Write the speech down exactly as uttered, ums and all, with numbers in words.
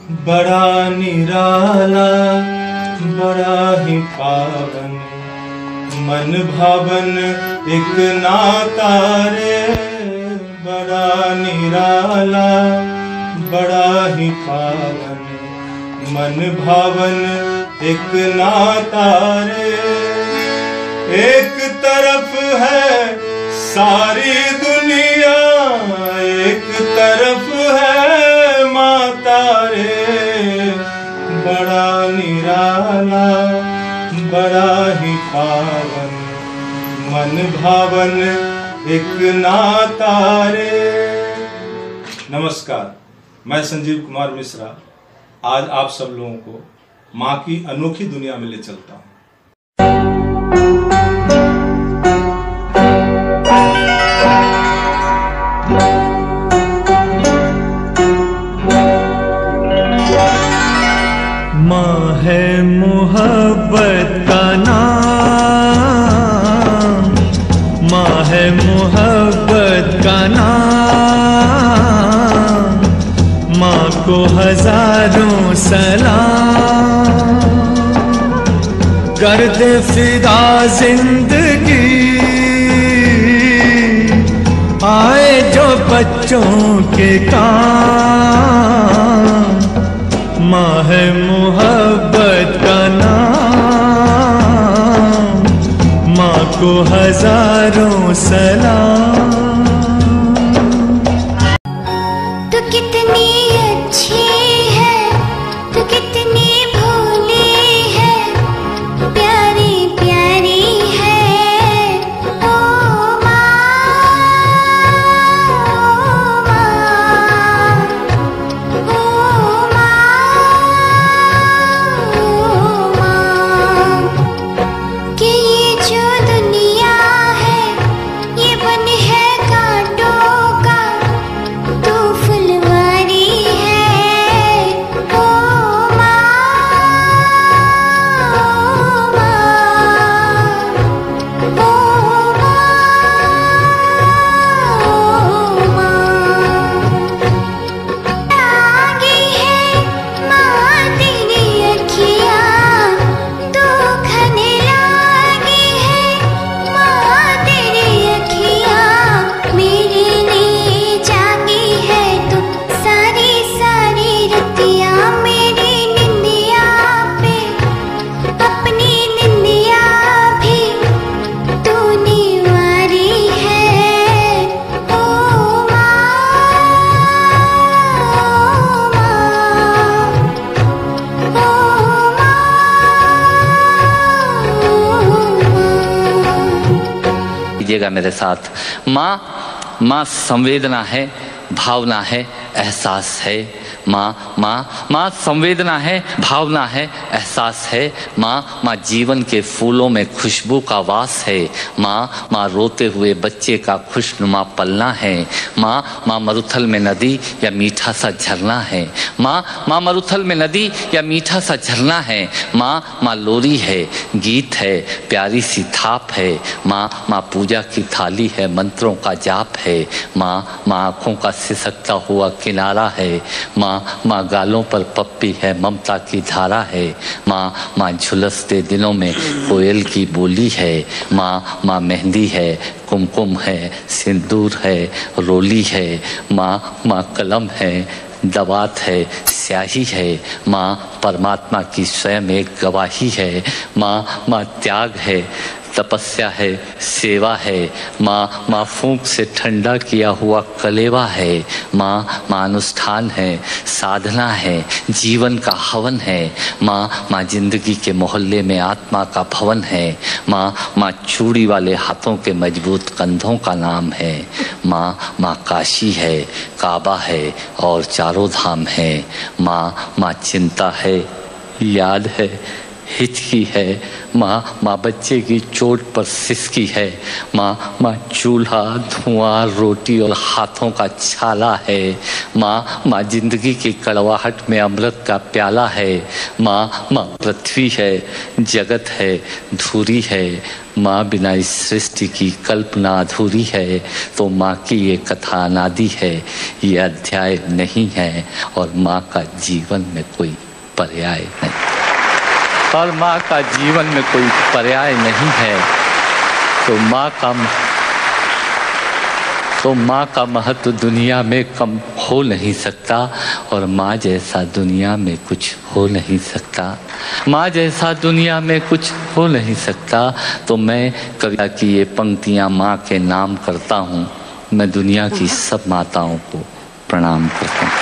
बड़ा निराला बड़ा ही पावन मन भावन एक नाता रे। बड़ा निराला बड़ा ही पावन मन भावन एक नाता रे। एक तरफ है सारी दुनिया एक तरफ है माता रे। बड़ा निराला बड़ा ही पावन मन भावन एक नाता रे। नमस्कार, मैं संजीव कुमार मिश्रा आज आप सब लोगों को माँ की अनोखी दुनिया में ले चलता हूँ। माँ है मोहब्बत का नाम, माँ है मोहब्बत का नाम। माँ को हजारों सलाम, कर दे फिदा जिंदगी आए जो बच्चों के काम। माँ है मोहब्बत का नाम, माँ को हजारों सलाम। तू कितनी अच्छी है, तू कितनी भोली है, प्यारी प्यारी है ओ माँ, ओ माँ, ओ माँ। कि ये जो दुनिया है ये बन है कांटों का, तू फुलवारी है ओ माँ, ओ माँ, ओ माँ, आगे है माँ तेरी अखियाँ, दुखने लगी है माँ तेरी अखियाँ। मेरे लिए जागी है तू सारी सारी रतिया, मेरी निंदिया पे अपनी निंदिया भी तूने वारी है ओ माँ, ओ माँ, ओ माँ। कीजिएगा मेरे साथ। माँ माँ संवेदना है, भावना है, एहसास है। माँ माँ माँ संवेदना है, भावना है, एहसास है। माँ माँ जीवन के फूलों में खुशबू का वास है। माँ माँ रोते हुए बच्चे का खुशनुमा पलना है। माँ माँ मरुथल में नदी या मीठा सा झरना है। माँ माँ मरुथल में नदी या मीठा सा झरना है। माँ माँ लोरी है, गीत है, प्यारी सी थाप है। माँ माँ पूजा की थाली है, मंत्रों का जाप है। माँ माँ आँखों का सिसकता हुआ किनारा है। माँ माँ गालों पर पप्पी है, ममता की धारा है। माँ माँ झुलसते दिनों में कोयल की बोली है। माँ माँ मेहंदी है, कुमकुम है, सिंदूर है, रोली है। माँ माँ कलम है, दवात है, स्याही है। माँ परमात्मा की स्वयं एक गवाही है। माँ माँ त्याग है, तपस्या है, सेवा है। माँ माँ फूंक से ठंडा किया हुआ कलेवा है। माँ माँ अनुष्ठान है, साधना है, जीवन का हवन है। माँ माँ जिंदगी के मोहल्ले में आत्मा का भवन है। माँ माँ चूड़ी वाले हाथों के मजबूत कंधों का नाम है। माँ माँ काशी है, काबा है और चारों धाम है। माँ माँ चिंता है, याद है, हिचकी है। माँ माँ बच्चे की चोट पर सिसकी है। माँ माँ चूल्हा, धुआं, रोटी और हाथों का छाला है। माँ माँ जिंदगी की कड़वाहट में अमृत का प्याला है। माँ माँ पृथ्वी है, जगत है, धूरी है। माँ बिना इस सृष्टि की कल्पना अधूरी है, तो माँ की ये कथा अनादि है, ये अध्याय नहीं है, और माँ का जीवन में कोई पर्याय नहीं, और माँ का जीवन में कोई पर्याय नहीं है। तो माँ का तो माँ का महत्व दुनिया में कम हो नहीं सकता, और माँ जैसा दुनिया में कुछ हो नहीं सकता। माँ जैसा दुनिया में कुछ हो नहीं सकता। तो मैं कविता की ये पंक्तियाँ माँ के नाम करता हूँ। मैं दुनिया की सब माताओं को प्रणाम करता हूँ।